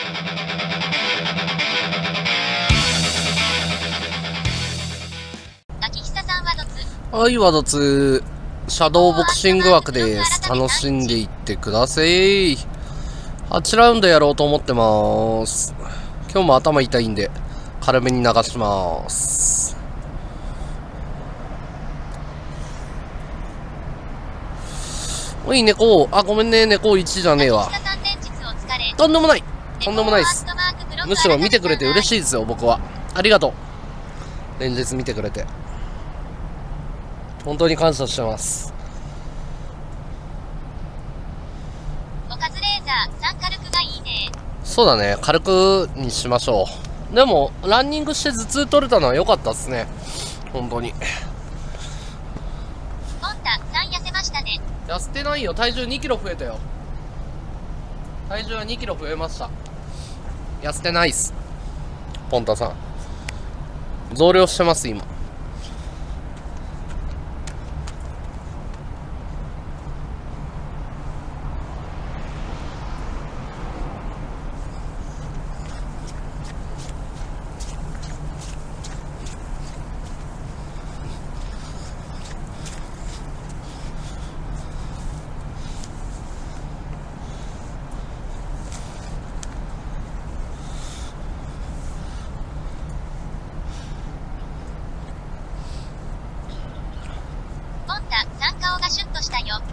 秋久さんはどつ。 はい、ワドツシャドーボクシング枠です。楽しんでいってください。8ラウンドやろうと思ってます。今日も頭痛いんで軽めに流します。おい猫、あ、ごめんね、猫1じゃねえわ。とんでもない、とんでもないです。むしろ見てくれて嬉しいですよ。僕はありがとう。連日見てくれて本当に感謝してます。 おかずレーザー3軽くがいいね。 そうだね、軽くにしましょう。でもランニングして頭痛取れたのは良かったっすね、本当に。 ゴンタさん痩せましたね。 痩せてないよ、体重2キロ増えたよ。体重は2キロ増えました。痩せてないっす。ポンタさん増量してます今。 ゴンタさん顔がシュッとしたよ。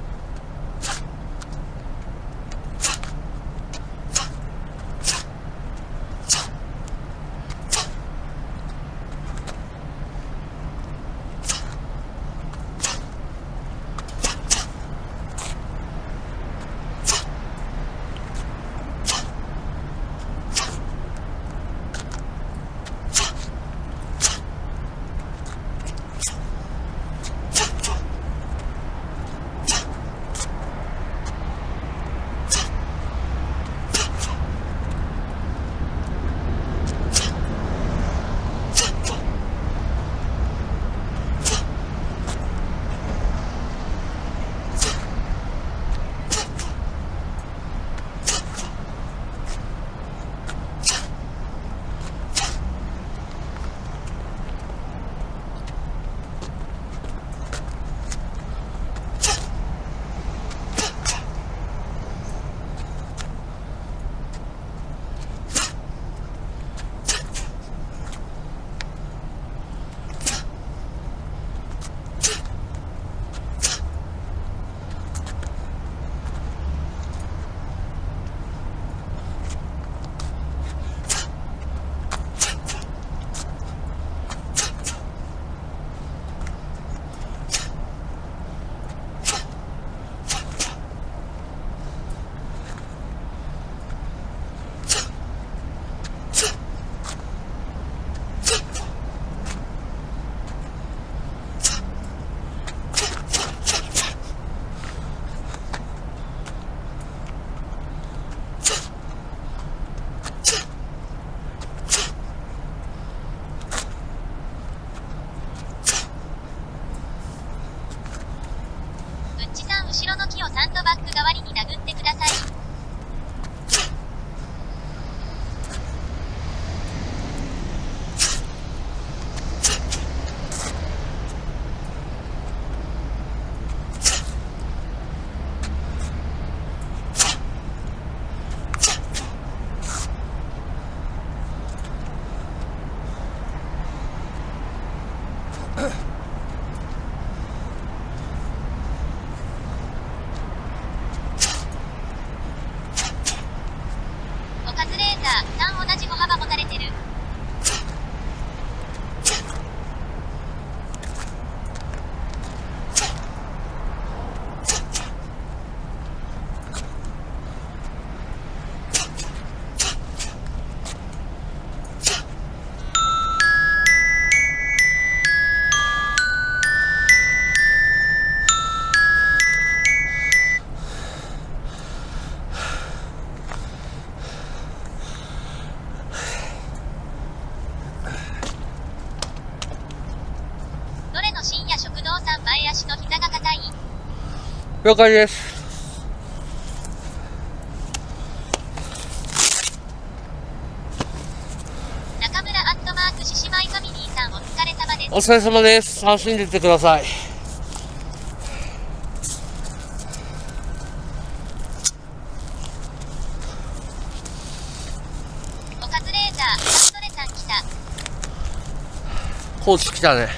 後ろの木をサンドバッグ代わりに殴ってください。カズレーザー3同じ歩幅持たれてる。どれの深夜食堂さん前足の膝が硬い。 了解です。 お疲れ様です。楽しんでってください。 おかずレーザー、ソレさん来た。 コーチ来たね。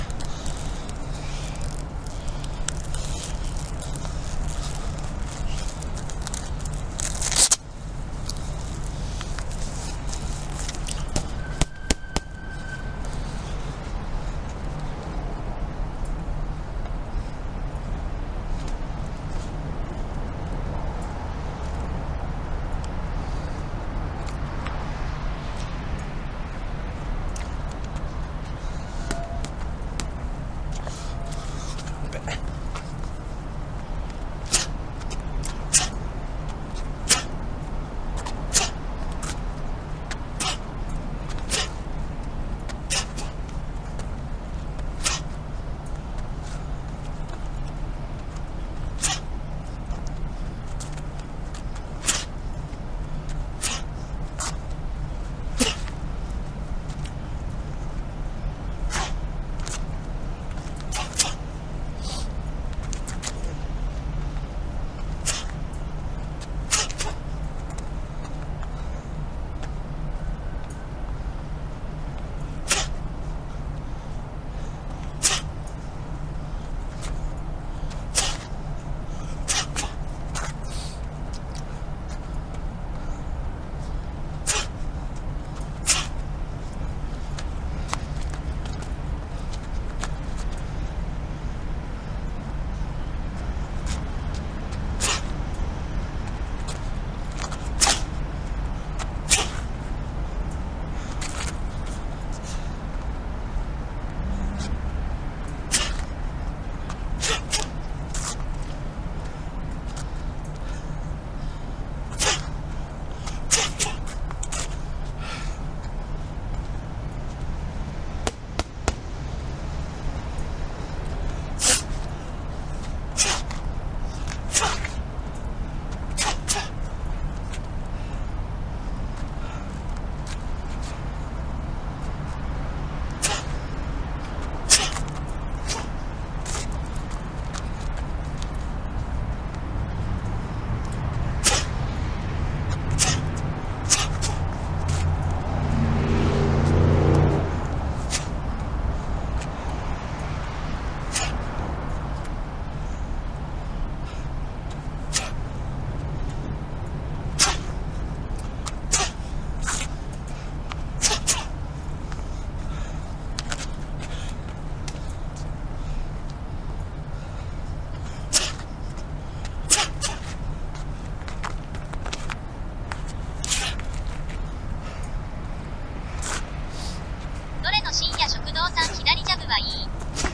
深夜食堂さん左ジャブはいい。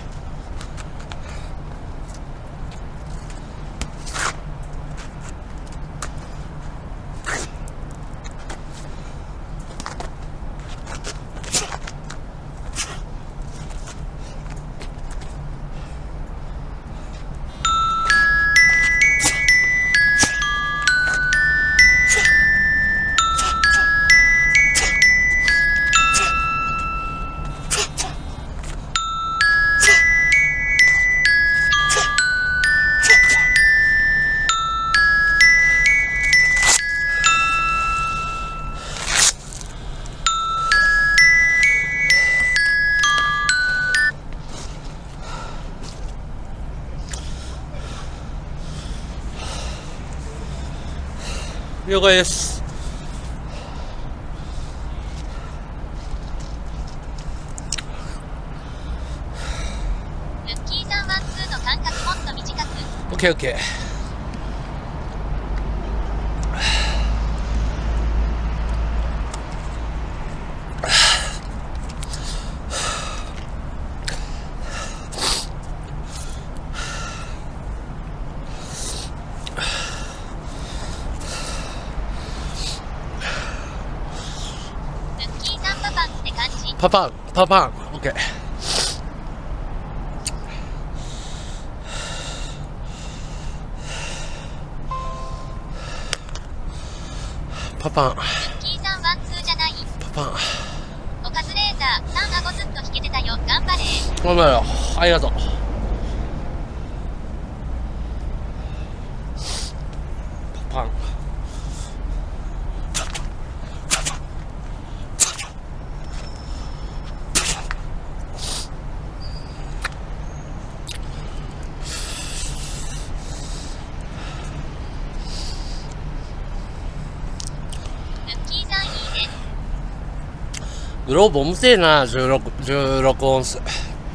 了解です。 ルッキーさんワンツーの間隔もっと短く。 オッケーオッケー。パパン、パパン、オッケー。パパン。 ルッキーさんワンツーじゃない。 パパン。 おかずレーザー3顎ずっと引けてたよ。 よ。頑張れ。 頑張れよ。ありがとう。パン。グローブ重せえな、16オンス。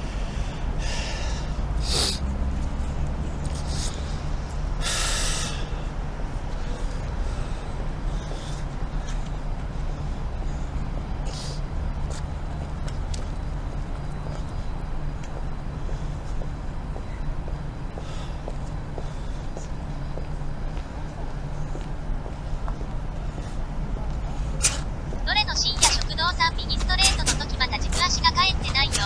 どれの深夜食堂さん右ストレートの時また軸足が帰ってないよ。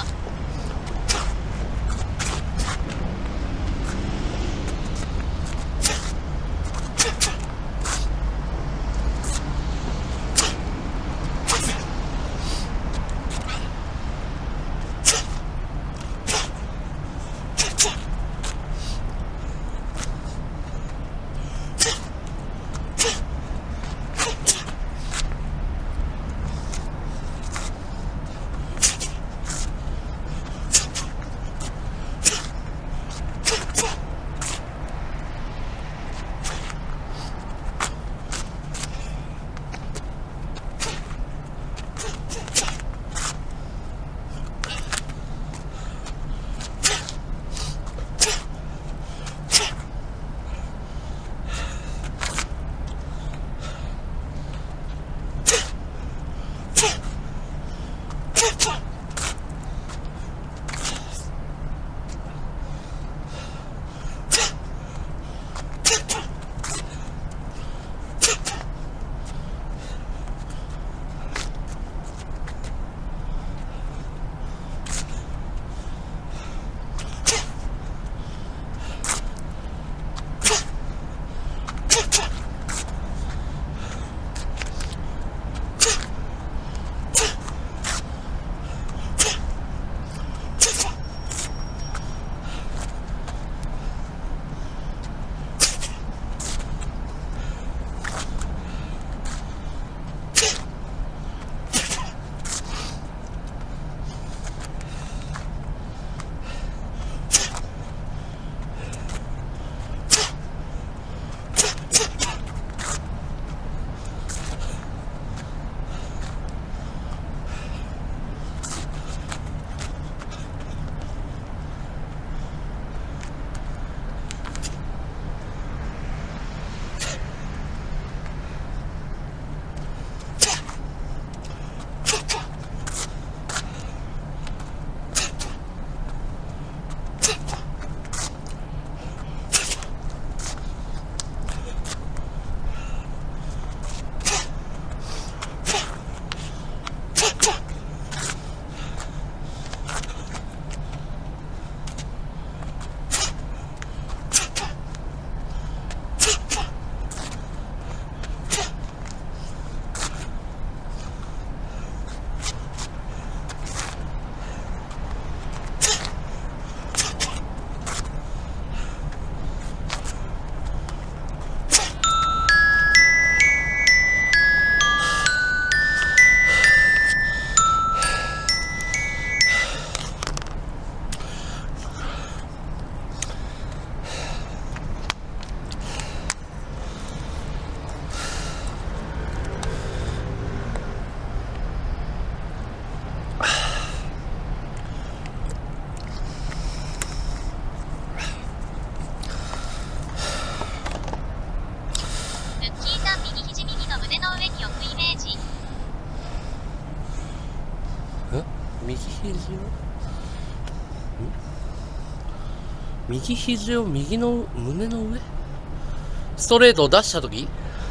右肘を右の胸の上、ストレートを出したとき、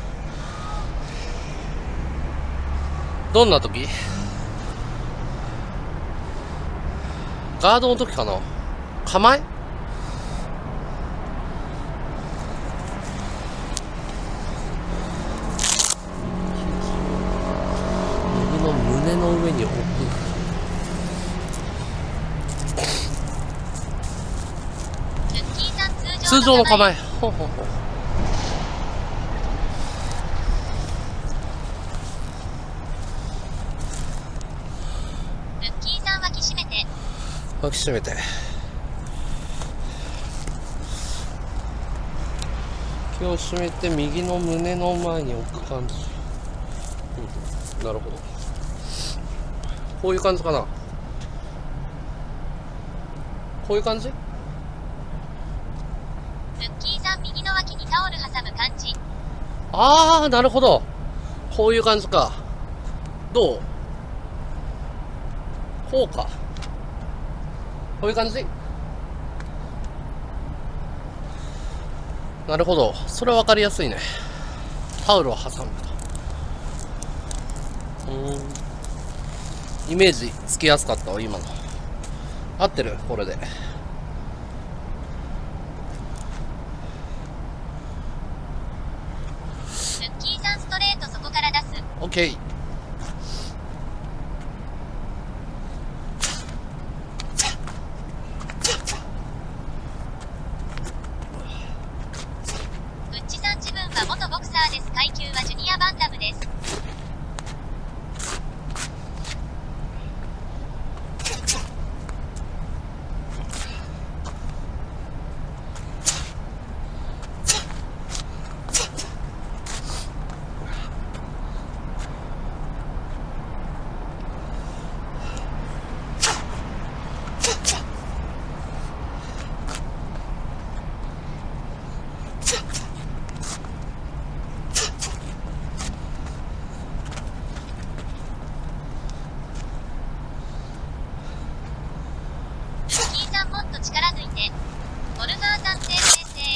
どんなとき？ガードのときかな。構え？右の胸の上に置く。 通常の構え。ほうほうほう。 ルッキーさん脇締めて。 脇締めて。気を締めて右の胸の前に置く感じ。なるほど。こういう感じかな。こういう感じ？ ルッキーさん右の脇にタオル挟む感じ。 ああ、なるほど。こういう感じか。どう？こうか。こういう感じ？なるほど。それは分かりやすいね。タオルを挟むと。イメージつきやすかったわ、今の。合ってる？これで。 ルッキーさんストレートそこから出す。 オッケー。 ブッチさん自分は元ボクサーです。階級はジュニアバンタムです。ルッキーさんもっと力抜いて。ゴルファーさん正正正。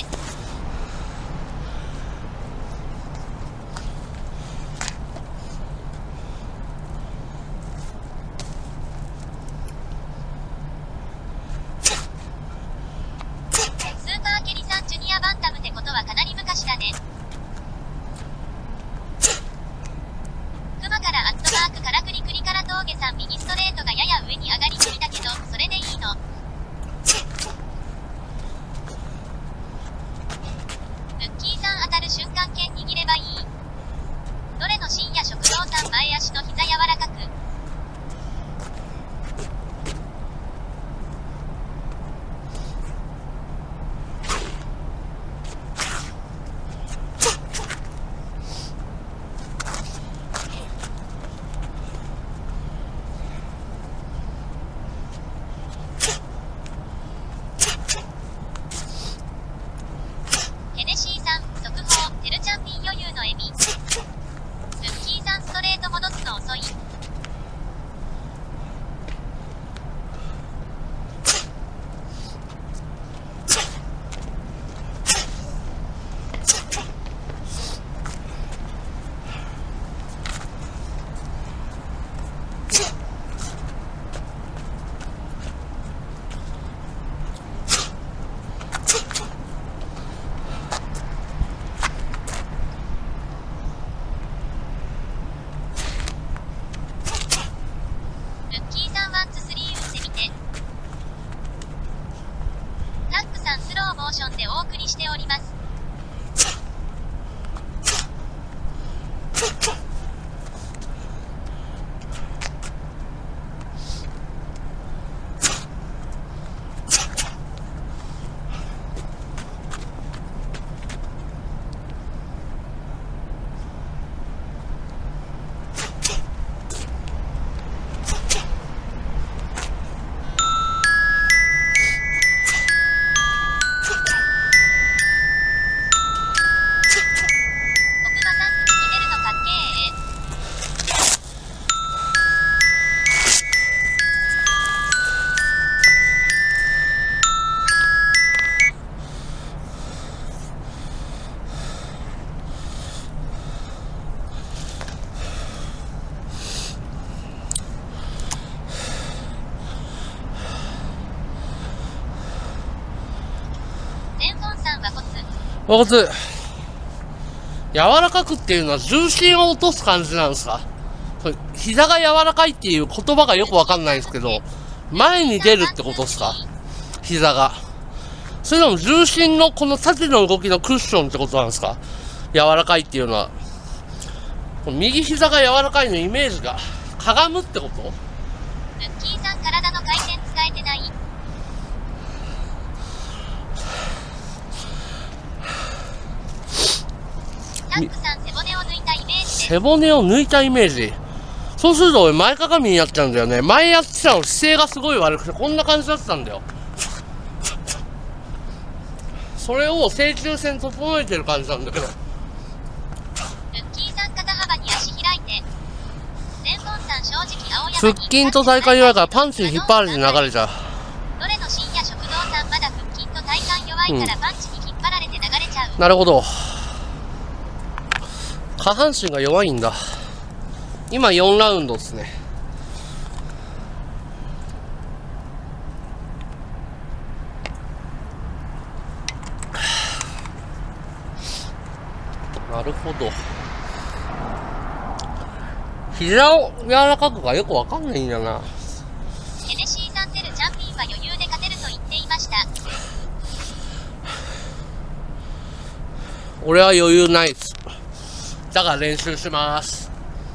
スーパーケリさんジュニアバンタムってことはかなり昔だね。クマからアットマークからクリクリから峠さん右ストレートがやや上に上がりすぎだけど、それでいいの。ルッキーさん当たる瞬間剣握ればいい。どれの深夜食堂さん前足の膝柔らかく。ヘネシーさん速報テルチャンピン余裕の笑み。ルッキーさんストレート戻すの遅い。ルッキーさんワンツスリー打ってみて。タックさんスローモーションでお送りしております。 わかる。柔らかくっていうのは重心を落とす感じなんですか？膝が柔らかいっていう言葉がよくわかんないんですけど、前に出るってことですか？膝が。 それとも重心のこの縦の動きのクッションってことなんですか？柔らかいっていうのは。右膝が柔らかいのイメージが。かがむってこと？ ルッキーさん体の回転使えてない。タックさん背骨を抜いたイメージです。 背骨を抜いたイメージ。そうすると俺前かがみになっちゃうんだよね。前やってたの姿勢がすごい悪くてこんな感じだったんだよ。それを正中線整えてる感じなんだけど。 ルッキーさん肩幅に足開いて。全本さん正直青山に腹筋と体幹弱いからパンチに引っ張られて流れちゃう。 どれの深夜食堂さんまだ腹筋と体幹弱いからパンチに引っ張られて流れちゃう。 なるほど。下半身が弱いんだ。今4ラウンドですね。なるほど。膝を柔らかくがよくわかんないんだな。 ヘネシーさんテルチャンピンは余裕で勝てると言っていました。 俺は余裕ないっす。だから練習します。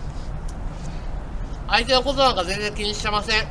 相手のことなんか全然気にしてません。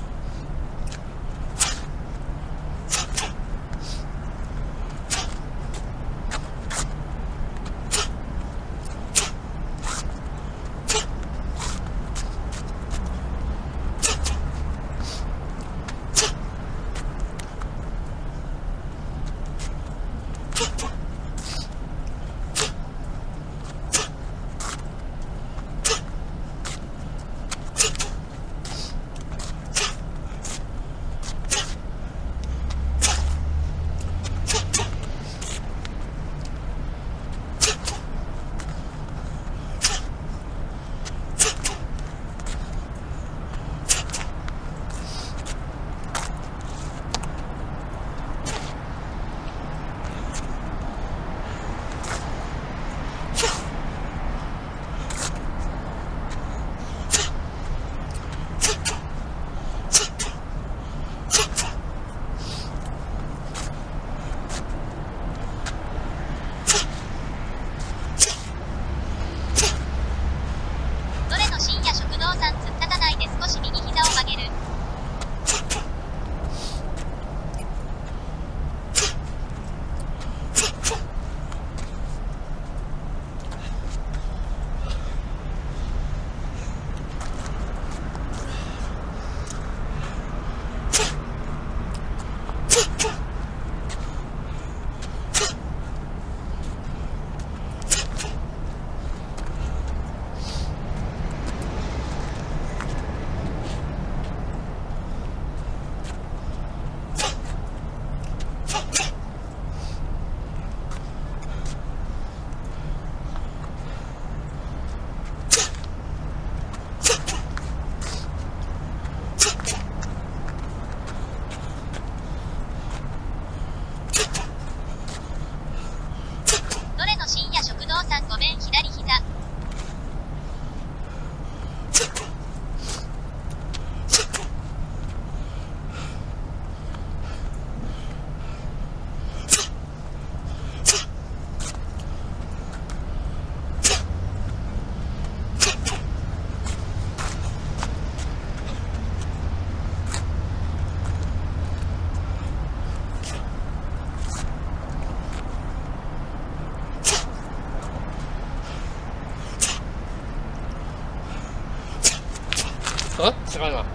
違うな。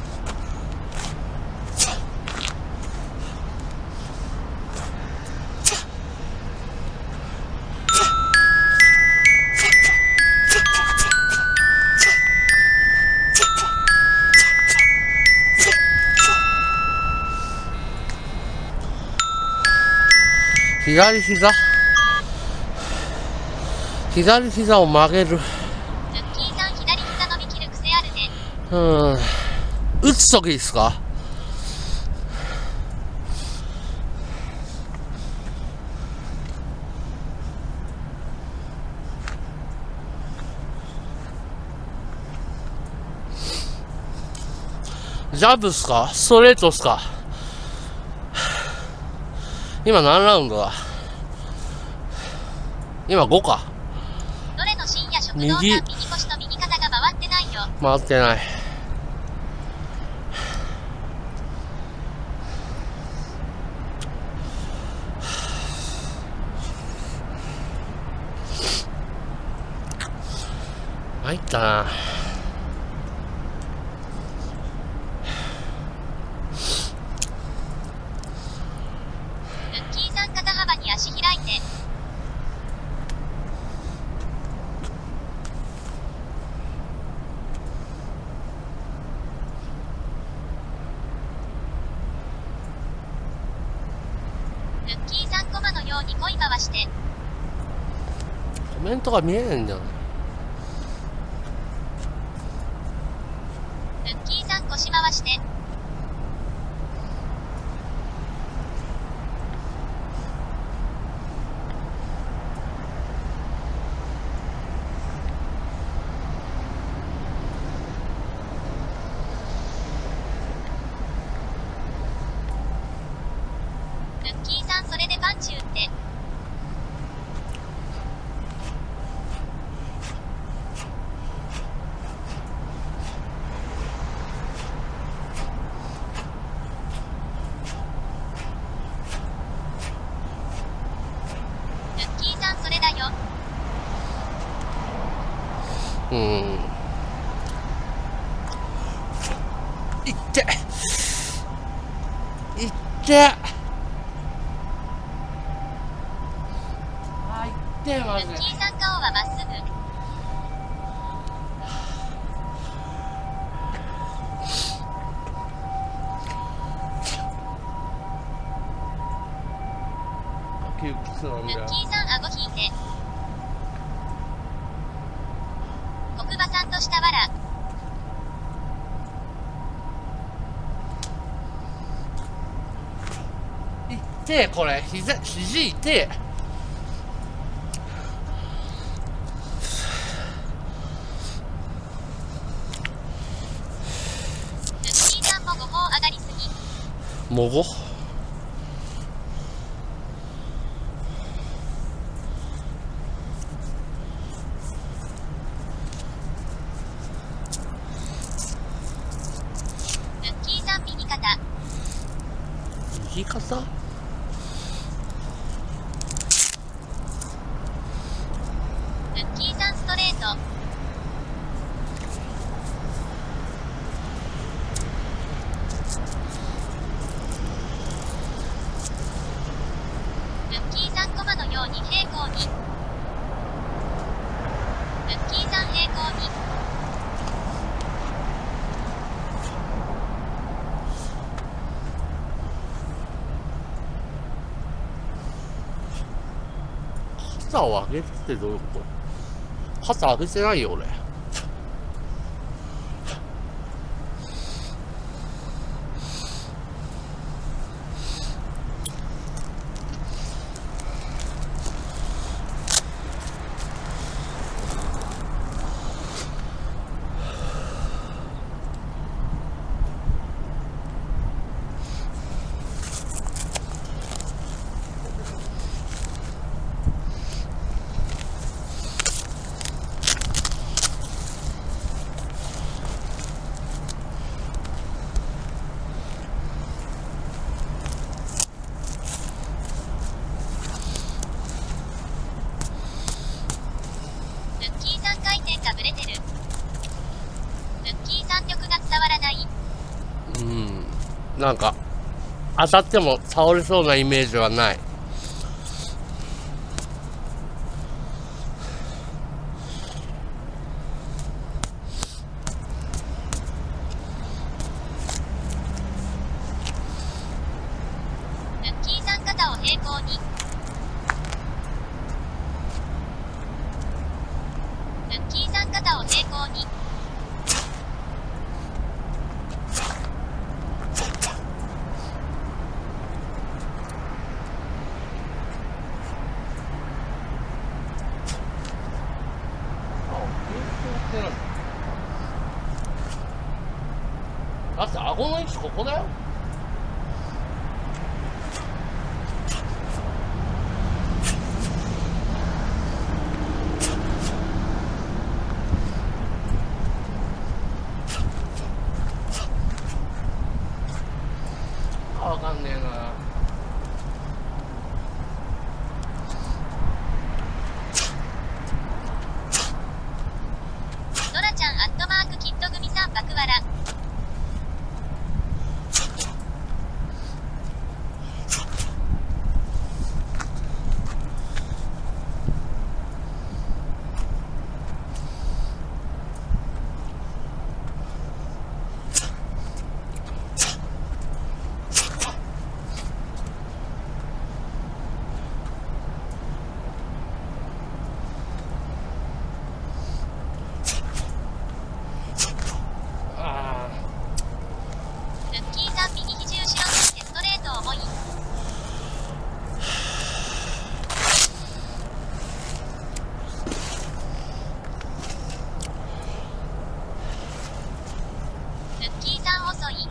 左膝を曲げる。 ズッキーさん左膝伸びきる癖あるね。 打つときですか？ジャブっすか？ストレートっすか？ 今何ラウンドだ。今5か。 どれの深夜食堂さん、右腰と右肩が回ってないよ。 回ってない。参ったな。 ルッキーさん、肩幅に足開いて。ルッキーさん、コマのように恋回して。 コメントが見えないんだよね。 ルッキーさん、腰回して。ルッキーさん、それでパンチ打って。ルッキーさん、それだよ。 いっていってあ、いってマジで。 ルッキーさん、顔はまっすぐ。 窮屈なんだよ。 ルッキーさん、顎引いて。黒馬さんとしたわら。 いってえ、これ肘痛え。 ルッキーさんも5号上がりすぎ。 もごルッキーさん、右肩。 右肩。 ルッキーさん、ストレート。ルッキーさん、コマのように平行に。ルッキーさん、平行に。 肩を上げるってどういうこと？肩上げてないよ俺。 ルッキーさん、回転がブレてる。ルッキーさん、力が伝わらない。 なんか当たっても倒れそうなイメージはない。 ルッキーさん、肩を平行に。ルッキーさん、肩を平行に。 だって顎の位置ここだよ。 キット組さん爆笑。ルッキーさん右肘後ろにしてストレート重い。ルッキーさん遅い。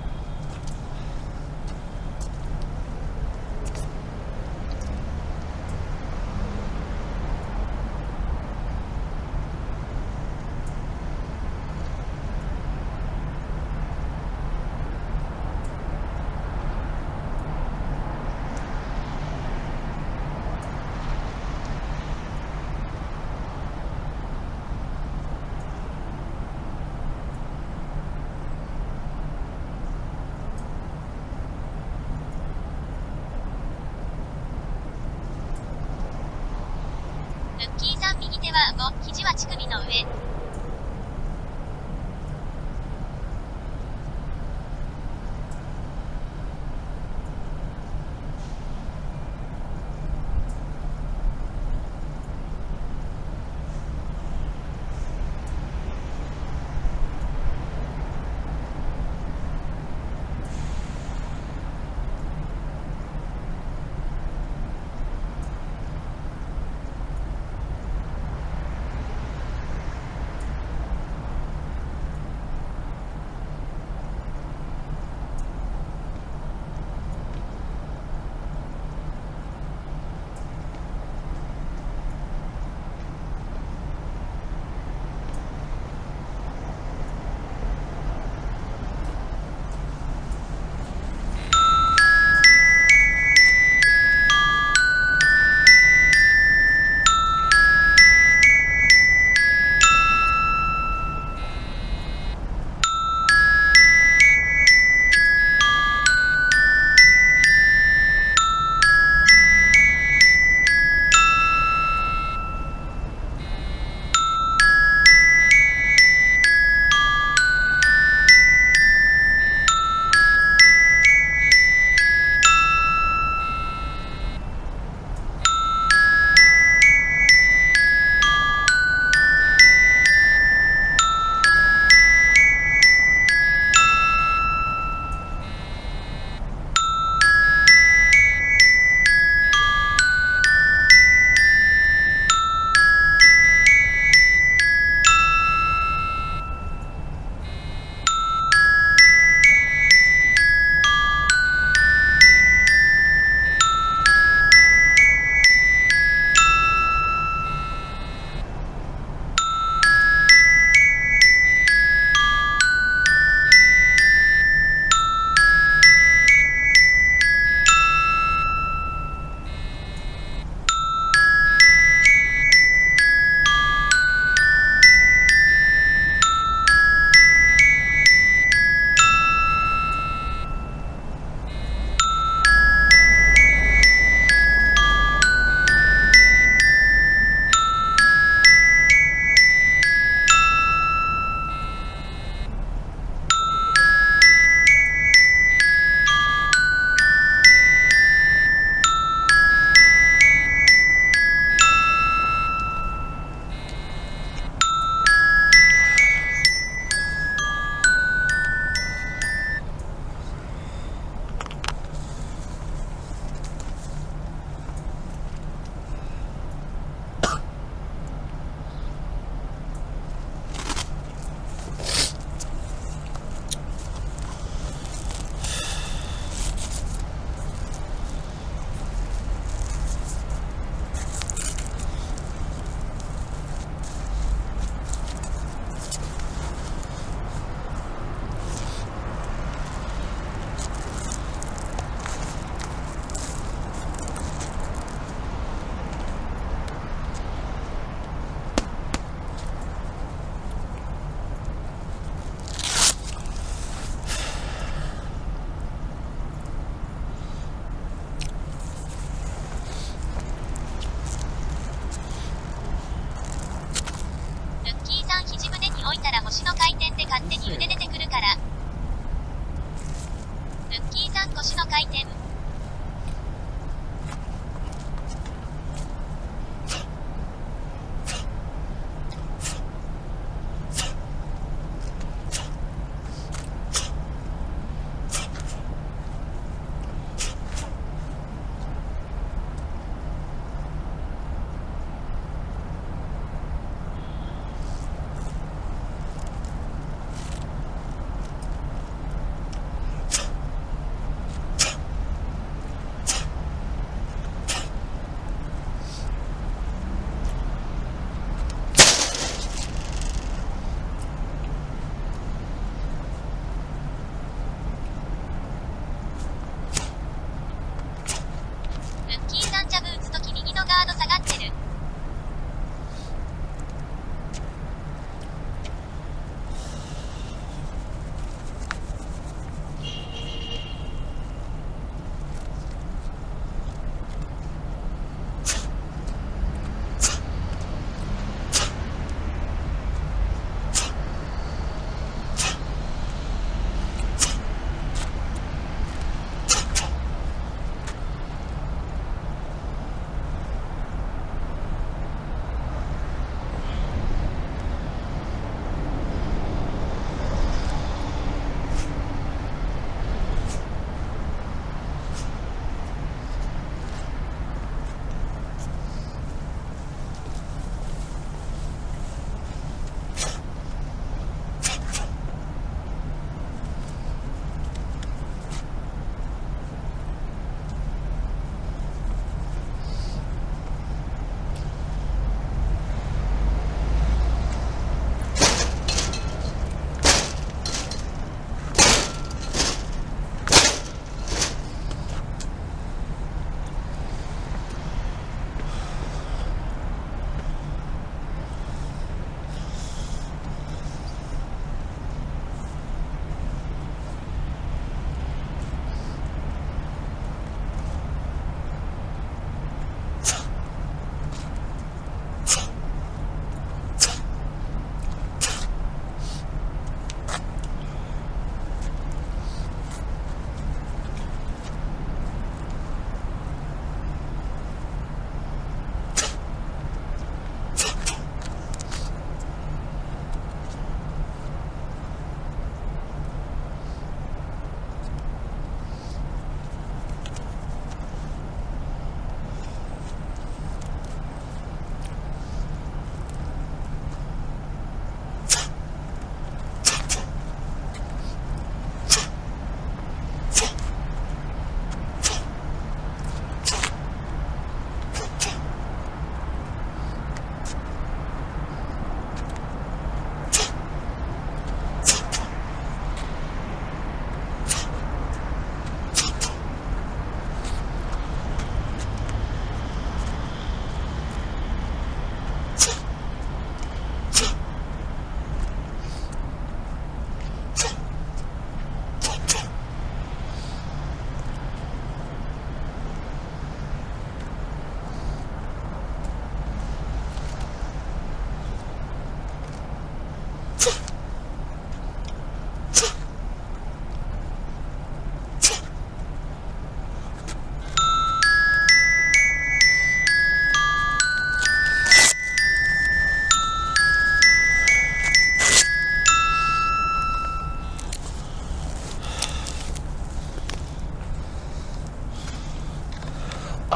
ルッキーさん右手は顎、肘は乳首の上。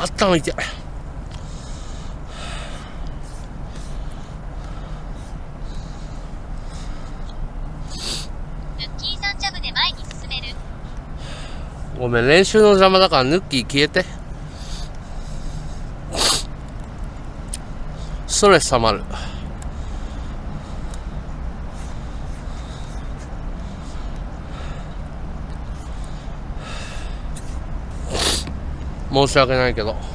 頭痛い。ごめん、練習の邪魔だからヌッキー消えて。ストレス溜まる。申し訳ないけど。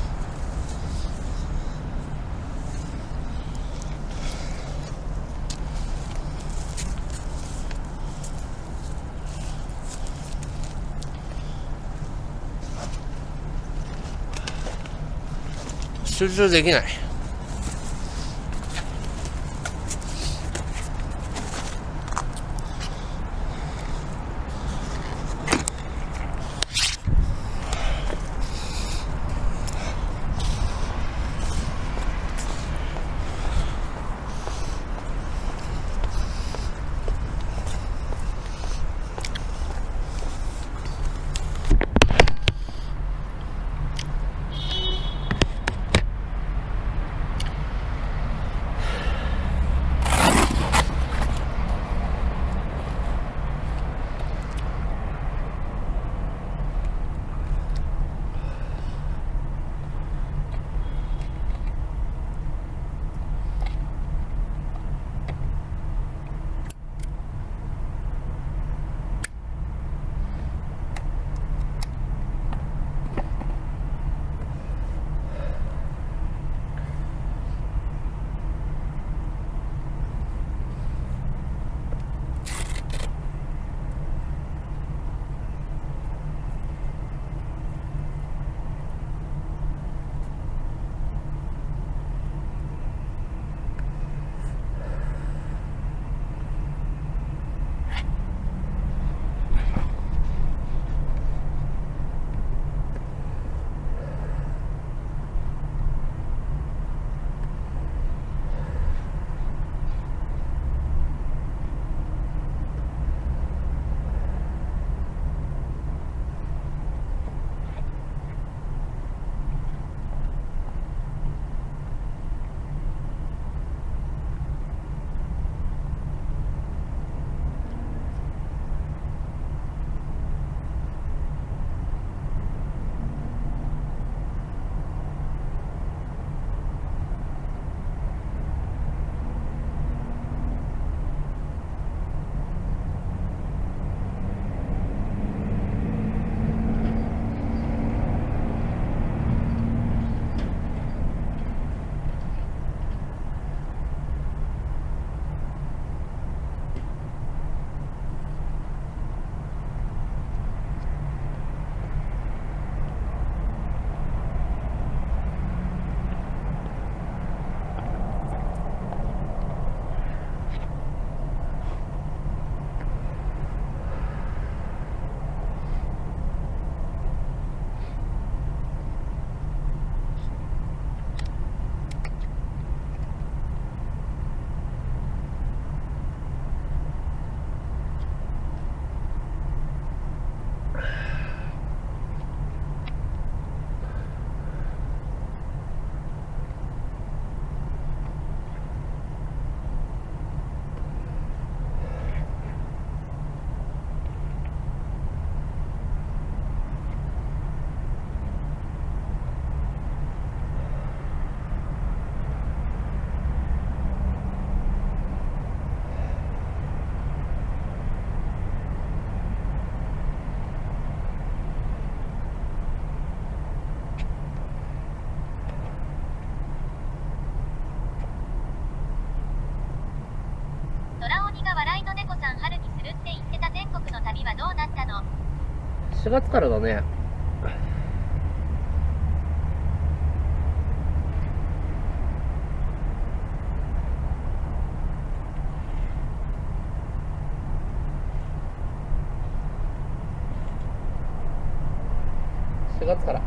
集中できない。4月からだね。4月から。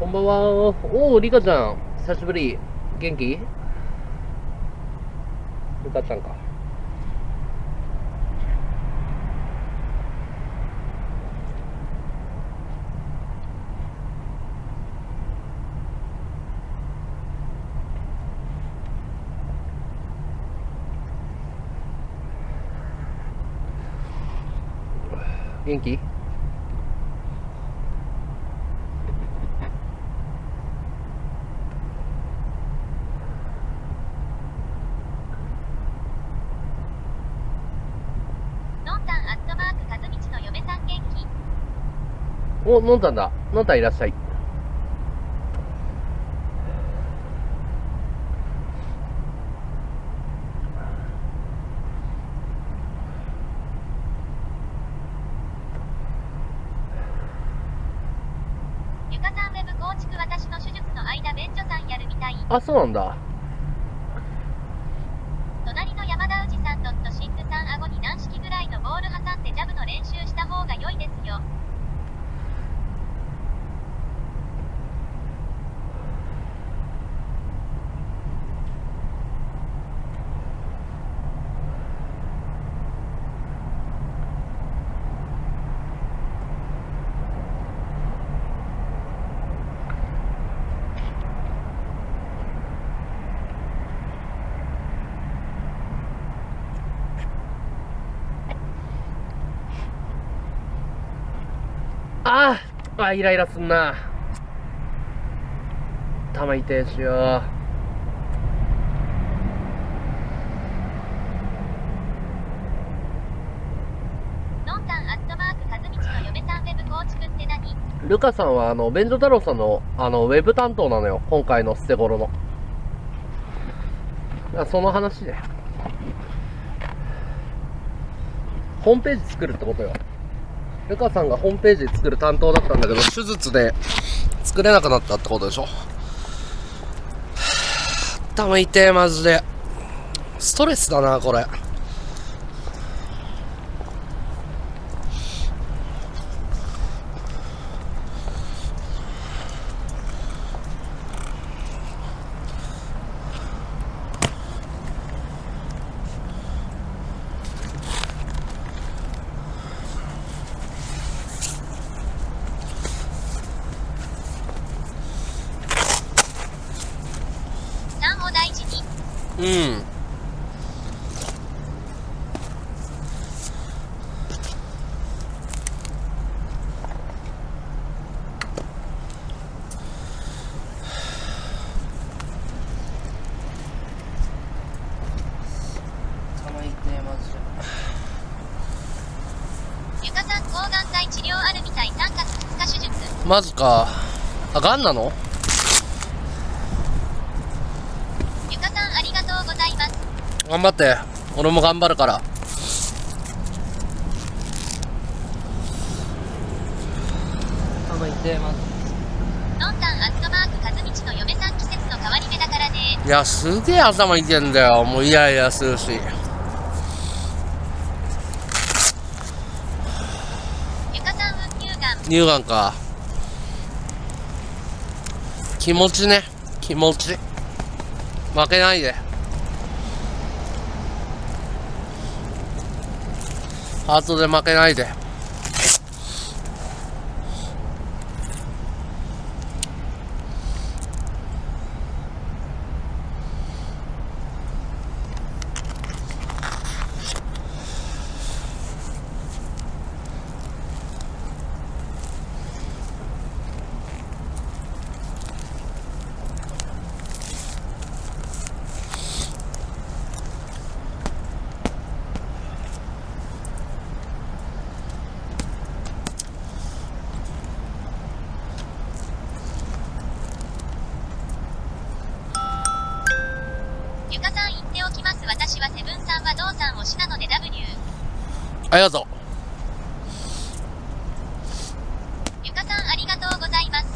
んばんは。おー、リカちゃん。久しぶり。元気？リカちゃんか。元気？お、のんたんだ。のんたんいらっしゃい。 ゆかさんウェブ構築、私の手術の間便所さんやるみたい。 あ、そうなんだ。 隣の山田氏さんシングさん顎に何式ぐらいのボール挟んでジャブの練習した方が良いですよ。 イライラすんな。頭痛いしよ。 のんたんアットマークかずみちの嫁さんウェブ構築って何？ ルカさんは便所太郎さんのウェブ担当なのよ。今回の捨て頃の。その話で。ホームページ作るってことよ。ルカさんがホームページ作る担当だったんだけど、手術で作れなくなったってことでしょ。頭痛い、マジで。ストレスだな、これ。うん。 ゆかさん抗がん剤治療あるみたい。3月2日手術。 マジか。あ、がんなの？ ゆかさんありがとうございます。 頑張って。俺も頑張るから。頭痛い、マジ。 のんたんアットマークかずみちの嫁さん季節の変わり目だからね。 いや、すげえ頭痛いんだよ。もうイライラするし。 ゆかさん乳がん。 乳がんか。気持ちね。気持ち。負けないで。ハートで負けないで。 ゆかさん言っておきます。私はセブンさんはドンさん推しなので W。 ありがとう。 ゆかさんありがとうございます。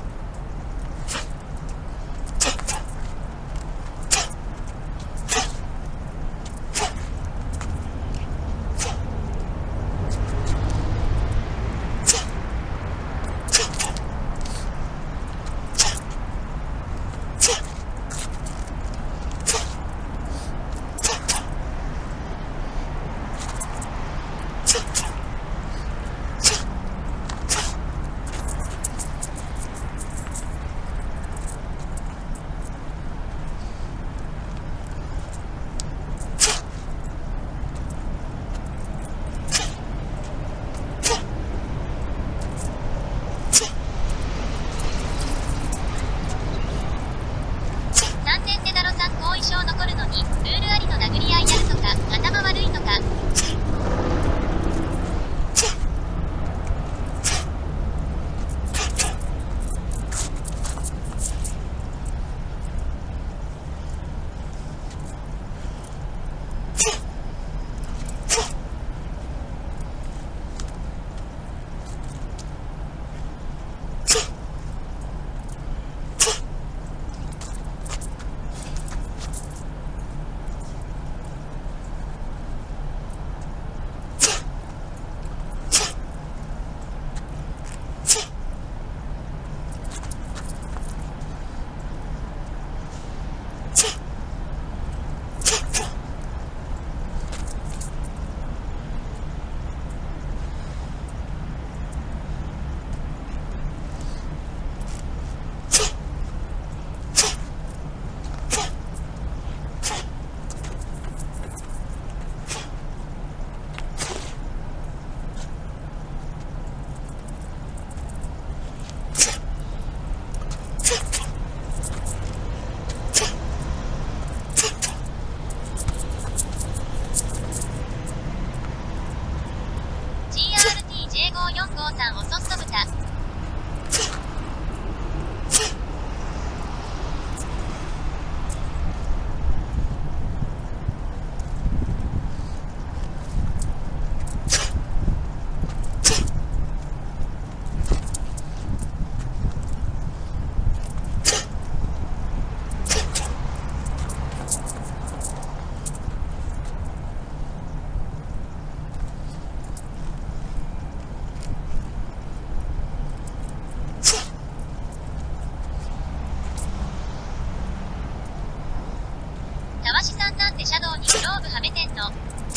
の。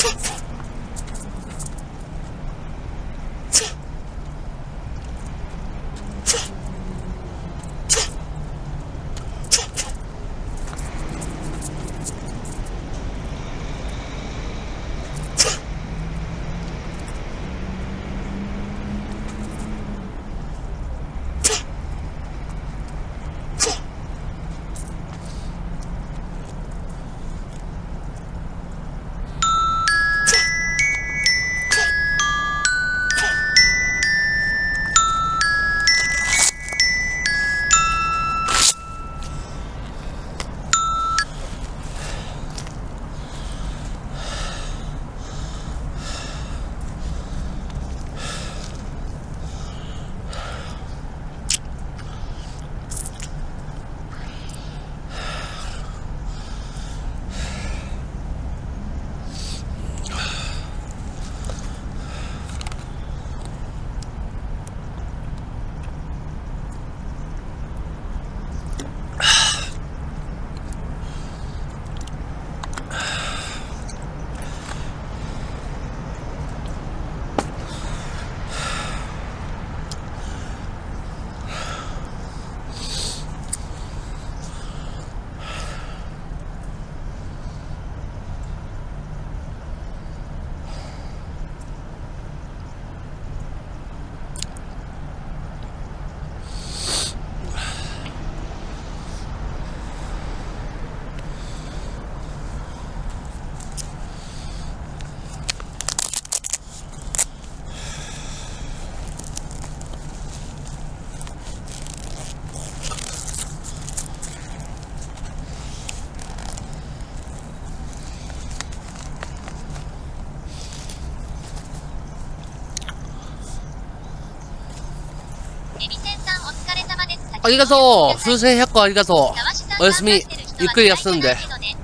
ありがとう。風船100個ありがとう。おやすみ。ゆっくり休んで。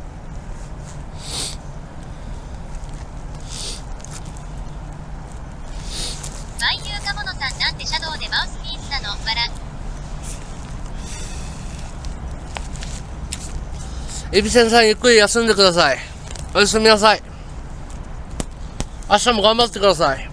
エビセンさんゆっくり休んでください。おやすみなさい。明日も頑張ってください。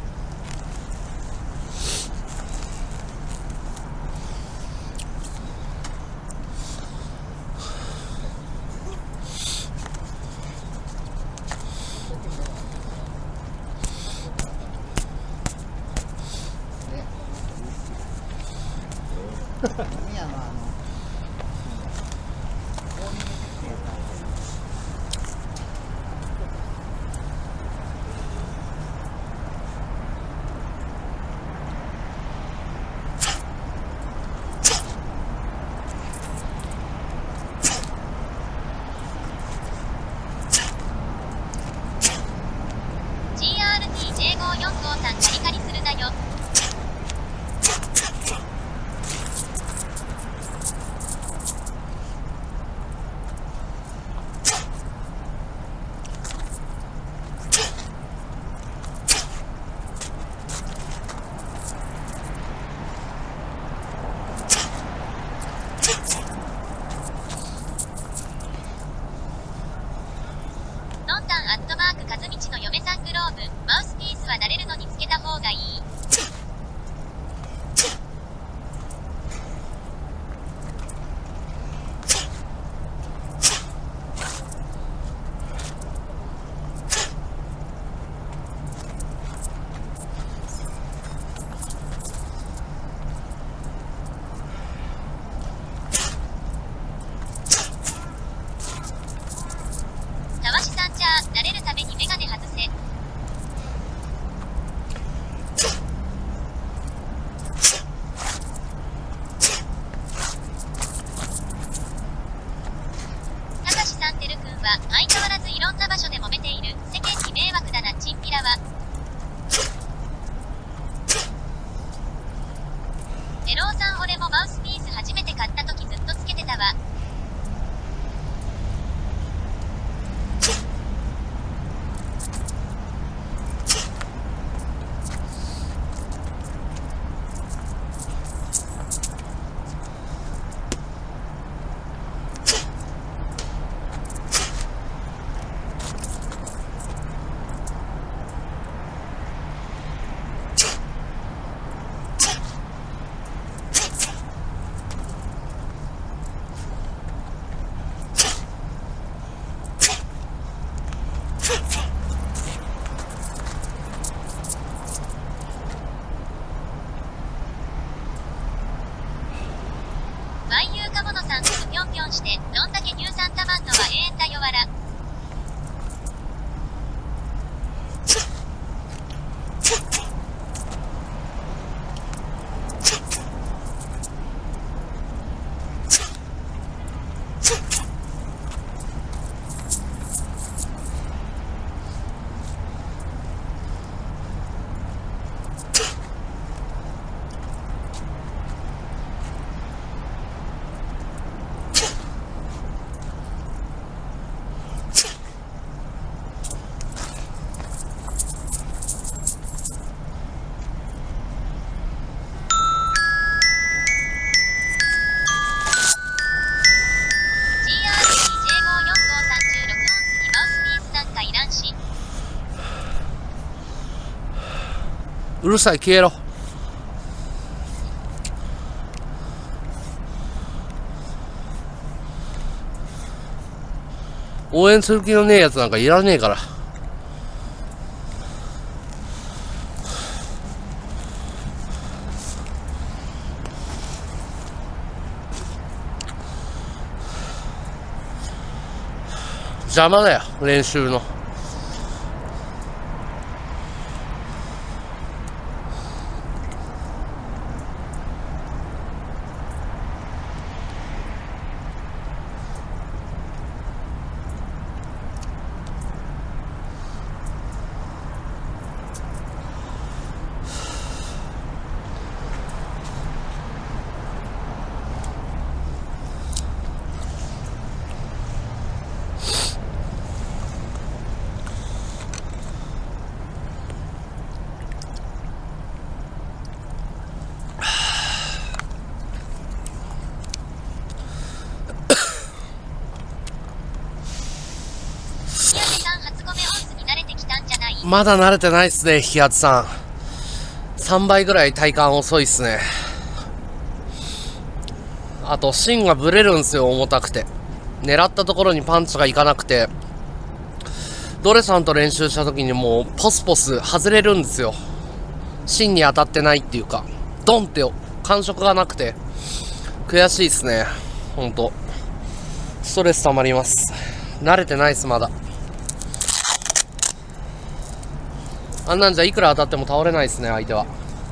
うるさい、消えろ。応援する気のねえやつなんかいらねえから。邪魔だよ、練習の。まだ慣れてないっすね、ひやつさん。3倍ぐらい体感遅いっすね。あと、芯がブレるんすよ、重たくて。狙ったところにパンチがいかなくて。ドレさんと練習した時にもう、ポスポス外れるんですよ。芯に当たってないっていうか、ドンって感触がなくて。悔しいっすね。ほんと。ストレス溜まります。慣れてないっす、まだ。あんなんじゃいくら当たっても倒れないですね、相手は。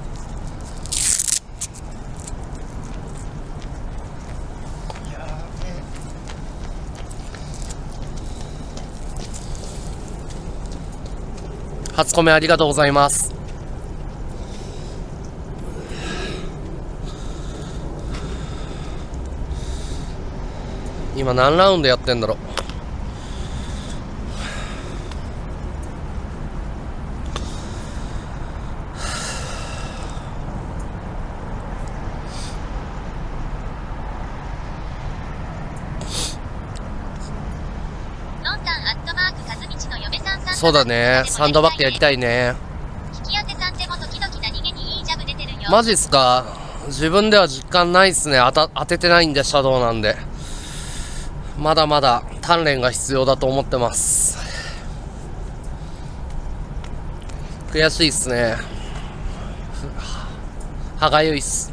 初コメありがとうございます。今何ラウンドやってんだろう。そうだね、サンドバッグやりたいね。マジっすか。自分では実感ないっすね。当ててないんで、シャドウなんで。まだまだ鍛錬が必要だと思ってます。悔しいっすね。歯がゆいっす。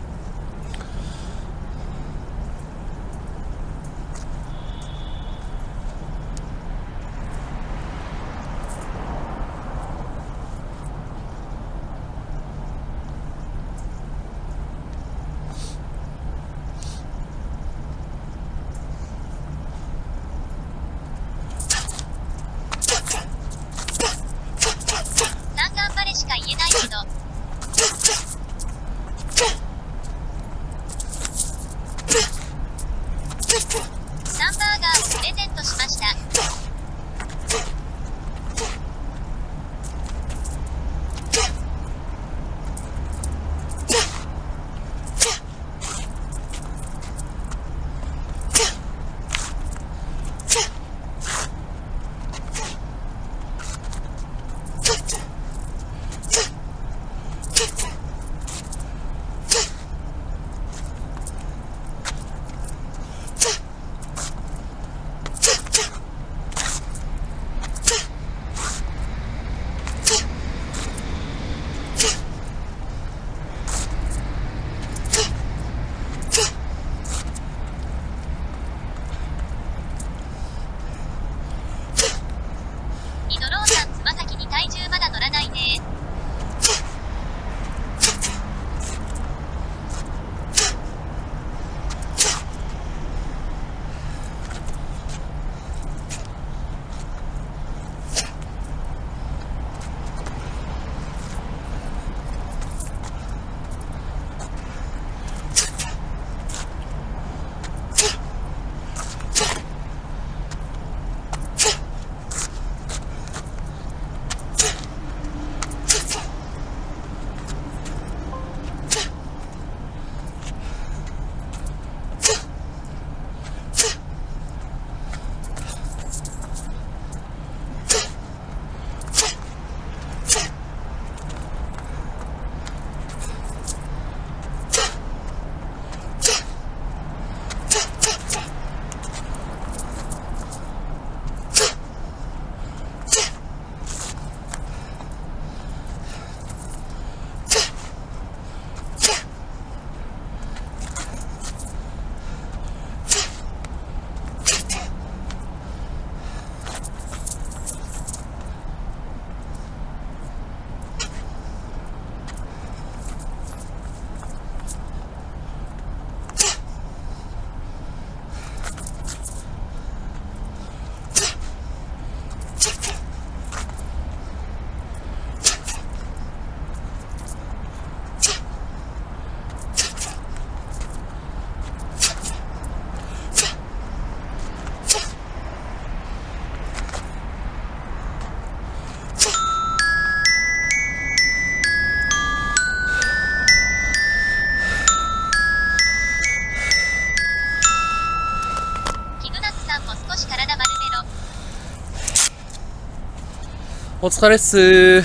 お疲れっすー。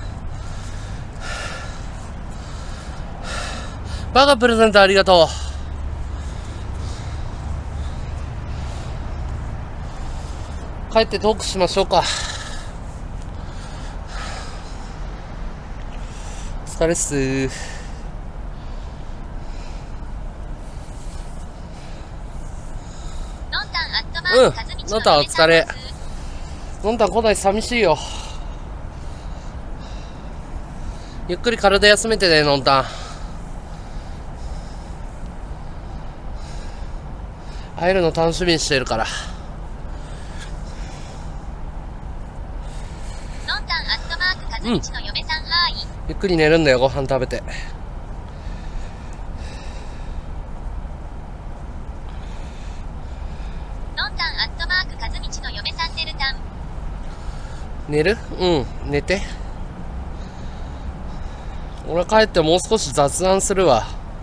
バカプレゼントありがとう。帰ってトークしましょうか。お疲れっすー。うん、のんたんお疲れ。のんたん来ない寂しいよ。ゆっくり体休めてね、のんたん。会えるの楽しみにしてるから。うん、ゆっくり寝るんだよ、ご飯食べて。寝る？うん、寝て。俺帰ってもう少し雑談するわ。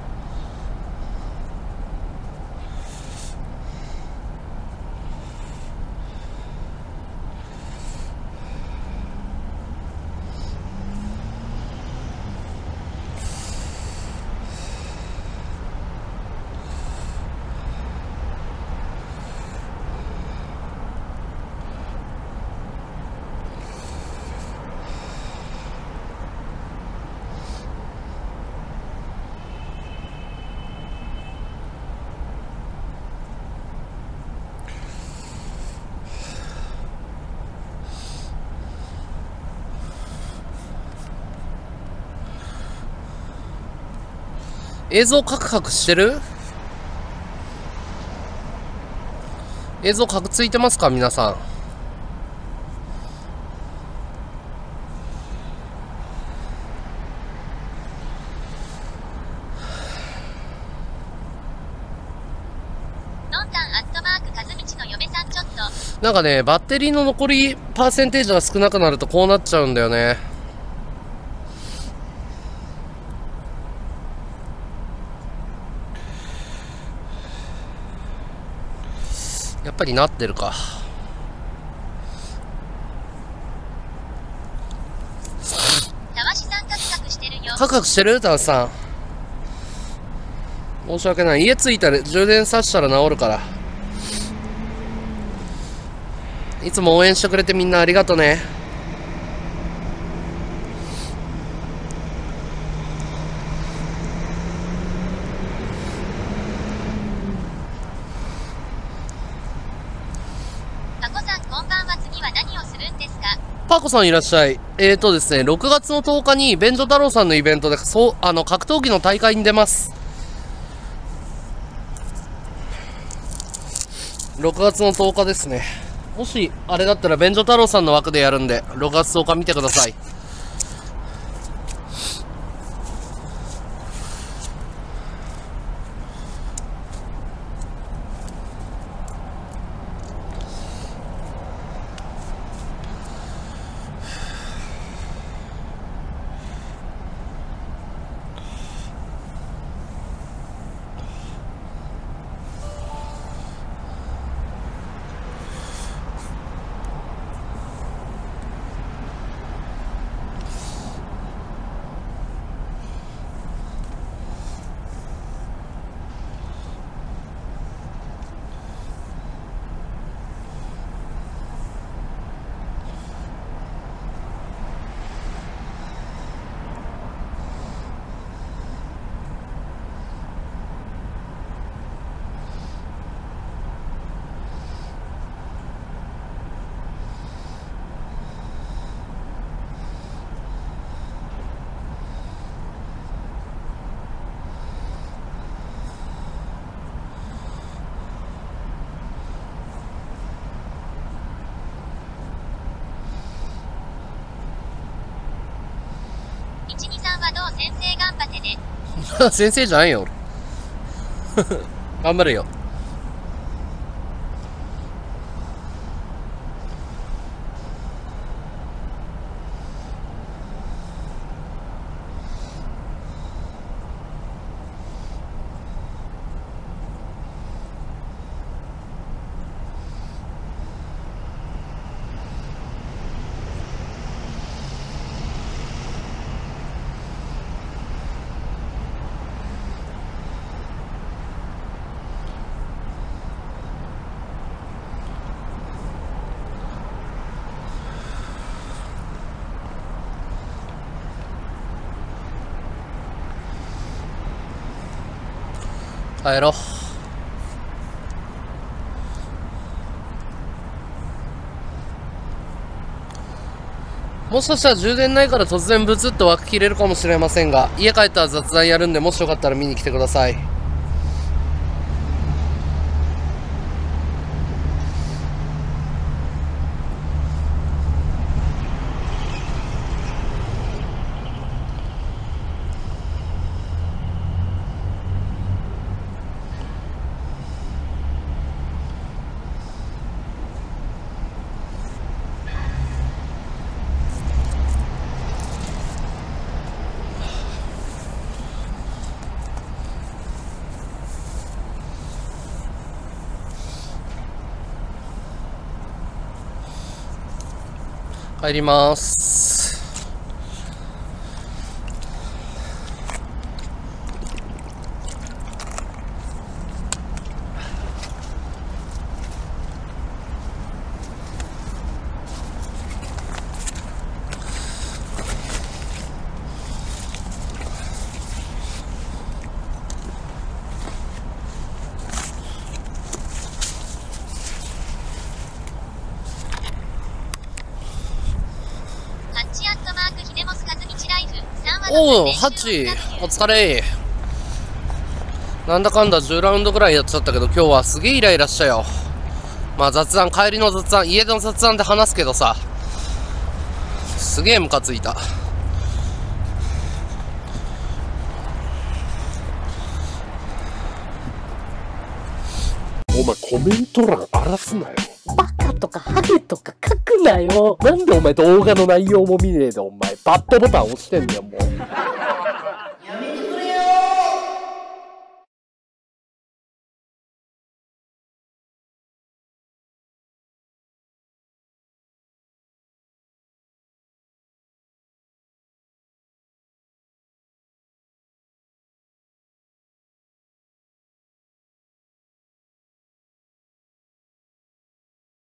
映像カクカクしてる？映像カクついてますか皆さん。なんかね、バッテリーの残りパーセンテージが少なくなるとこうなっちゃうんだよね。やっぱりなってるか。カクカクしてる？たわしさん。申し訳ない。家着いたら充電させたら治るから。いつも応援してくれてみんなありがとね。パコさんいらっしゃい。ですね、6月の10日に便所太郎さんのイベントで、格闘技の大会に出ます。6月の10日ですね。もし、あれだったら便所太郎さんの枠でやるんで、6月10日見てください。先生じゃないよ。頑張れよ。 帰ろう。もしかしたら充電ないから突然ブツッと枠切れるかもしれませんが、家帰ったら雑談やるんで、もしよかったら見に来てください。帰ります。おう、ハチ、お疲れ。なんだかんだ10ラウンドぐらいやっちゃったけど、今日はすげえイライラしたよ。まあ雑談、帰りの雑談、家の雑談で話すけどさ、すげえムカついた。 お前コメント欄荒らすなよ。バカとかハゲとか書くなよ。なんでお前動画の内容も見ねえでお前バッドボタン押してんだよもう。